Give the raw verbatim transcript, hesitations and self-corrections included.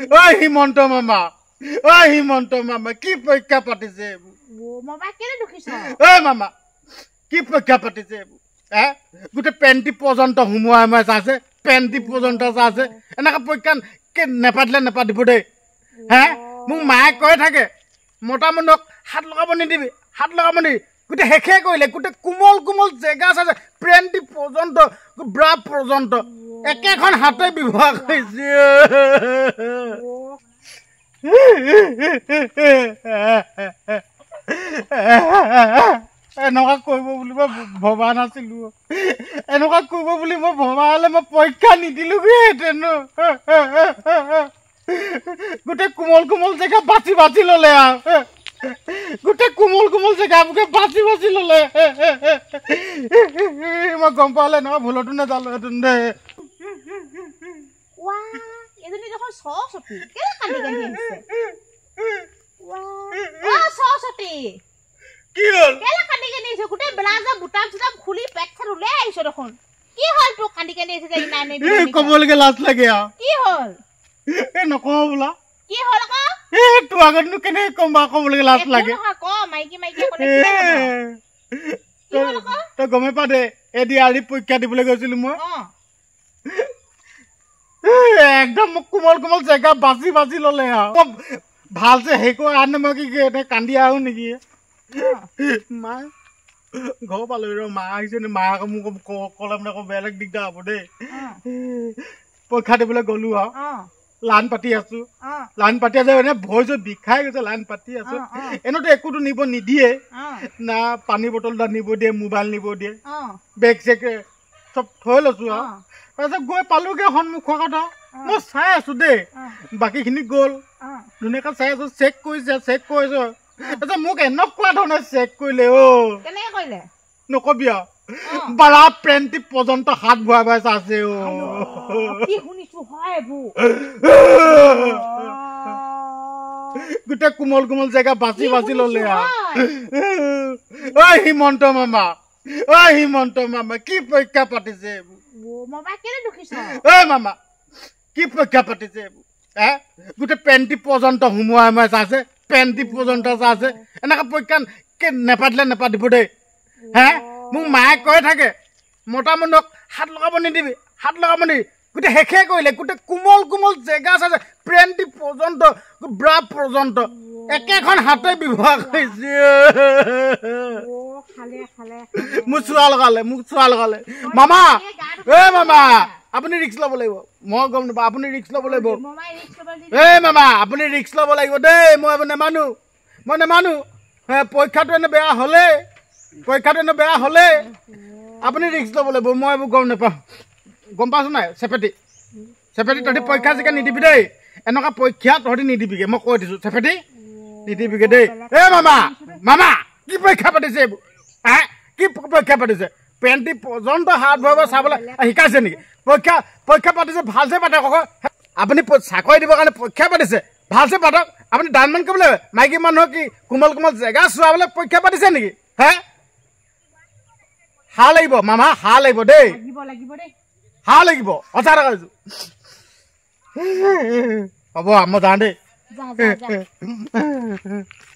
ঐ হিমন্ত মামা ঐ হিমন্ত মামা কি পৰীক্ষা পাতিছে মামা কেনে দুখিছ ঐ মামা কি পৰীক্ষা পাতিছে হে গোটেই পেণ্টি পৰ্যন্ত সোমোৱাই সোমাই চাইছে পেণ্টি পৰ্যন্ত চাইছে এনেকৈ পৰীক্ষা নেপাতিলে নেপাতিব দেই হে মোক মায়ে কৈ থাকে মতা মানুহক হাত লগাব নিদিবি হাত লগাব নিদিবি গোটেই শেষে কৰিলে গোটেই কোমল কোমল জেগা চাইছে পেণ্টি পৰ্যন্ত ব্ৰা পৰ্যন্ত একেখন হাতে ব্যৱহাৰ কৰিছে এনেকুৱা কৰিব বুলি মই ভবা নাছিলো এনেকুৱা কৰিব বুলি মই ভবা হ'লে মই পৰীক্ষা নিদিলোগেহেঁতেন গোটেই কোমল কোমল জেগা বাছি বাছি ল'লে আৰু গোটেই কোমল কোমল জেগাবোৰকে বাছি বাছি ল'লে মই গম পালে এনেকুৱা ভুলতো নেজালোহেঁতেন দে এজনী দেখোন সৰস্বতী কেলে কান্দি কান্দি আহিছে ৱা সৰস্বতী কি হ'ল কেলে কান্দি কান্দি আহিছে গোটেই ব্লাউজৰ বুটাম চুটাম খুলি পেট চেট উলিয়াই আহিছ দেখোন কি হ'ল তোক কান্দি কান্দি আহিছে ইমান এই ক'বলৈকে লাজ লাগে আৰু কি হ'ল এই নকওঁ বোলা কি হ'ল আকৌ এই তোৰ আগতনো কেনেকৈ ক'ম বাৰু ক'বলৈকে লাজ লাগে ক মাইকী মাইকী ক'লে কি হ'ল আকৌ তই গমে পা দে এদি আজি পৰীক্ষা দিবলৈ গৈছিলো মই একদম মোক কোমল কোমল জেগা বাছি বাছি ল'লে আৰু ভালছে সেই কৰি আনে মই কি এনে কান্দি আহোঁ নেকি মা ঘৰ পালো ৰ মা আহিছে নে মা আকৌ মোক ক'লে মানে আকৌ বেলেগ দিগদাৰ হ'ব দেই পৰীক্ষা দিবলৈ গ'লো আৰু লাইন পাতি আছো লাইন পাতি আছে এনে ভৰি চৰি বিষাই গৈছে লাইন পাতি আছো এনেতো একোতো নিব নিদিয়ে না পানী বটল এটা নিব দিয়ে মোবাইল নিব দিয়ে বেগ চেগ চব থৈ লৈছো আৰু তাৰপিছত গৈ পালোগে সন্মুখৰ কথা মই চাই আছো দেই বাকীখিনি গ'ল ধুনীয়াকৈ চাই আছো চেক কৰিছে চেক কৰিছো তাৰপিছত মোক এনেকুৱা ধৰণে চেক কৰিলে অ কেনেকৈ কৰিলে নকবি আৰু বাৰা পেণ্টি পৰ্যন্ত হাত ভৰাই ভৰাই চাইছে অ কি শুনিছো হয় এইবোৰ গোটেই কোমল কোমল জেগা বাছি বাছি ল'লে ঐ হিমন্ত মামা ঐ হিমন্ত মামা কি পৰীক্ষা পাতিছে মামা কেনে দুখিছ ঐ মামা কি পৰীক্ষা পাতিছে হে গোটেই পেণ্টি পৰ্যন্ত সোমোৱাই সোমাই চাইছে পেণ্টি পৰ্যন্ত চাইছে এনেকৈ পৰীক্ষা নেপাতিলে নেপাতিব দেই হে মোক মায়ে কৈ থাকে মতা মানুহক হাত লগাব নিদিবি হাত লগাব নিদিবি গোটেই শেষে কৰিলে গোটেই কোমল কোমল জেগা চাইছে পেণ্টি পৰ্যন্ত ব্ৰা পৰ্যন্ত একেখন হাতে ব্যৱহাৰ কৰিছে মোক চোৱা লগালে মোক চোৱা লগালে মামা এ মামা আপুনি ৰিক্স ল'ব লাগিব মই গম নাপাওঁ আপুনি ৰিক্স ল'ব লাগিব এ মামা আপুনি ৰিক্স ল'ব লাগিব দেই মই নেমানো মই নেমানো পৰীক্ষাটো এনে বেয়া হ'লে পৰীক্ষাটো এনে বেয়া হ'লে আপুনি ৰিক্স ল'ব লাগিব মই এইবোৰ গম নাপাওঁ গম পাইছো নাই চেপেটি চেপেটি তহঁতি পৰীক্ষা জিকা নিদিবি দেই এনেকুৱা পৰীক্ষা তহঁতি নিদিবিগে মই কৈ দিছোঁ চেপেটি নিদিবিগে দেই এ মামা মামা কি পৰীক্ষা পাতিছে এইবোৰ হে কি পৰীক্ষা পাতিছে পেণ্টি পৰ্যন্ত হাত ভৰাই চাবলৈ শিকাইছে নেকি পৰীক্ষা পৰীক্ষা পাতিছে ভালছে পাতক আকৌ আপুনি চাকৰি দিবৰ কাৰণে পৰীক্ষা পাতিছে ভালছে পাতক আপুনি ডানমেন কৰিবলৈ মাইকী মানুহক কি কোমল কোমল জেগা চোৱাবলৈ পৰীক্ষা পাতিছে নেকি হে হা লাগিব মামা হা লাগিব দেই হা লাগিব সঁচা কথা কৈছো হ'ব মই যাওঁ দেই